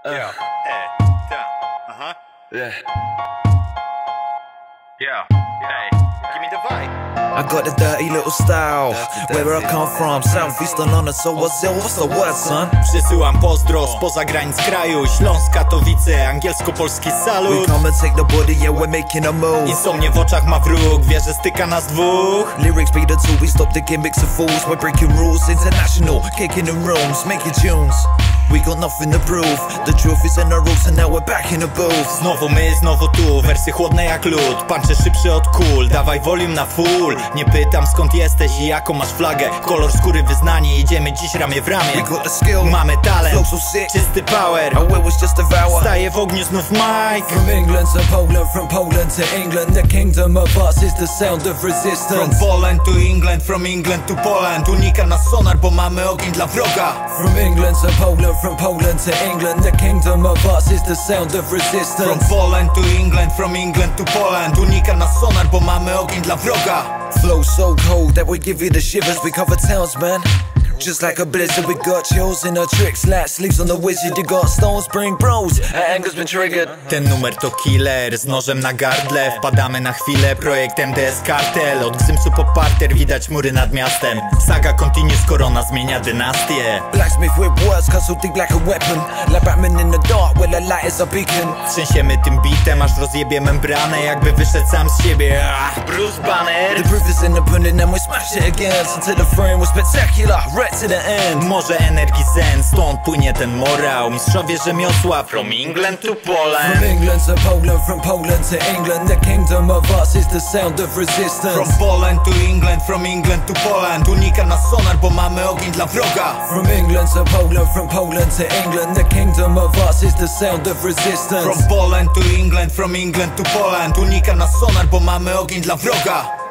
Yeah. Hey. Uh-huh. Yeah. Yeah. Hey. Give me the vibe. I got the dirty little style. Where I come from, southeastern London. So what's the word, son? Przysyłam pozdro spoza granic kraju. Śląsk, Katowice, angielsko-polski salut. We come and take the body, yeah, we're making a move. Insomnie w oczach ma wróg, wie, że styka nas dwóch. Lyrics be the tool, we stop the gimmicks of fools. We're breaking rules, international, kicking in rooms, making tunes. We got nothing to prove. The truth is in the rules and now we're back in the booth. Znowu my, znowu tu, wersy chłodne jak lód. Punche szybszy od kul, dawaj volume na full. Nie pytam skąd jesteś i jaką masz flagę. Kolor skóry, wyznanie, idziemy dziś ramię w ramię. We got the skill, mamy talent, flow so sick, czysty power. our will was just devour. Staje w ogniu znów Mike. From England to Poland, from Poland to England, the kingdom of us is the sound of resistance. From Poland to England, from England to Poland. Unika nas sonar, bo mamy ogień dla wroga. From England to Poland, from Poland to England, the kingdom of us is the sound of resistance. From Poland to England, from England to Poland. Unika nas sonar, bo mamy ogień dla wroga. Flow so cold that we give you the shivers. We cover towns, man, just like a blizzard. We got chills in our tricks, lat sleeves on the wizard. You got stones, bring bros, our anger's been triggered. Ten numer to killer, z nożem na gardle. Wpadamy na chwilę, projekt MDS Kartel. Od Gzymsu po parter, widać mury nad miastem. Saga continues, korona zmienia dynastię. Blacksmith with words, cut so deep like a weapon. Like Batman in the dark, where the light is a beacon. Trzęsiemy tym bitem, aż rozjebie membranę. Jakby wyszedł sam z siebie, Bruce Banner. The proof is in the pudding and we smash it again. Until the frame was spectacular, right to the end. Może energii zen, stąd płynie ten morał. Mistrzowie rzemiosła, from England to Poland. From England to Poland, from Poland to England, the kingdom of us is the sound of resistance. From Poland to England, from England to Poland. Unika nas sonar, bo mamy ogień dla wroga. From England to Poland, from Poland to England, the kingdom of us is the sound of resistance. From Poland to England, from England to Poland. Unika nas sonar, bo mamy ogień dla wroga.